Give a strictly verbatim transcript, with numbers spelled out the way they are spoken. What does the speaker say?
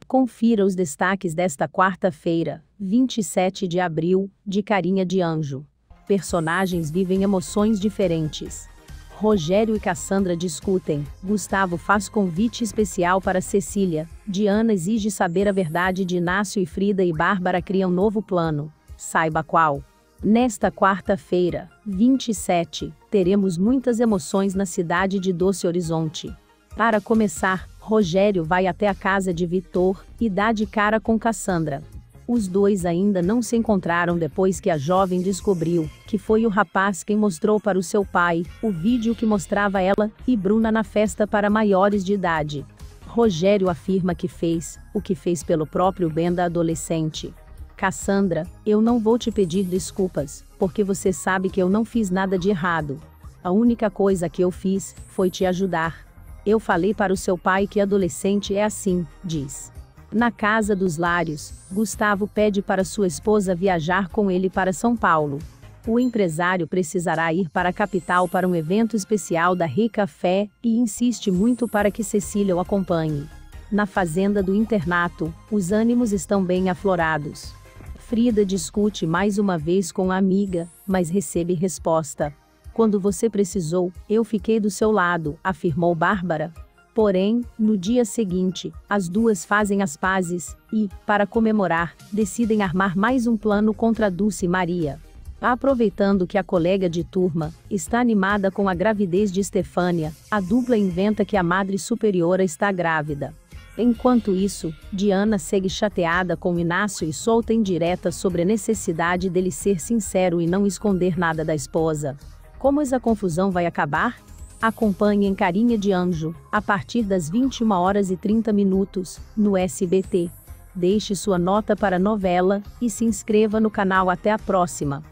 Confira os destaques desta quarta-feira, vinte e sete de abril, de Carinha de Anjo. Personagens vivem emoções diferentes. Rogério e Cassandra discutem, Gustavo faz convite especial para Cecília, Diana exige saber a verdade de Inácio e Frida e Bárbara criam novo plano. Saiba qual. Nesta quarta-feira, vinte e sete, teremos muitas emoções na cidade de Doce Horizonte. Para começar, Rogério vai até a casa de Vitor e dá de cara com Cassandra. Os dois ainda não se encontraram depois que a jovem descobriu que foi o rapaz quem mostrou para o seu pai o vídeo que mostrava ela e Bruna na festa para maiores de idade. Rogério afirma que fez o que fez pelo próprio bem da adolescente. Cassandra, eu não vou te pedir desculpas, porque você sabe que eu não fiz nada de errado. A única coisa que eu fiz foi te ajudar. Eu falei para o seu pai que adolescente é assim, diz. Na casa dos Lários, Gustavo pede para sua esposa viajar com ele para São Paulo. O empresário precisará ir para a capital para um evento especial da Rica Fé e insiste muito para que Cecília o acompanhe. Na fazenda do internato, os ânimos estão bem aflorados. Frida discute mais uma vez com a amiga, mas recebe resposta. Quando você precisou, eu fiquei do seu lado, afirmou Bárbara. Porém, no dia seguinte, as duas fazem as pazes e, para comemorar, decidem armar mais um plano contra Dulce e Maria. Aproveitando que a colega de turma está animada com a gravidez de Estefânia, a dupla inventa que a madre superiora está grávida. Enquanto isso, Diana segue chateada com Inácio e solta indiretas sobre a necessidade dele ser sincero e não esconder nada da esposa. Como essa confusão vai acabar? Acompanhe em Carinha de Anjo, a partir das vinte e uma horas e trinta minutos, no S B T. Deixe sua nota para a novela e se inscreva no canal. Até a próxima.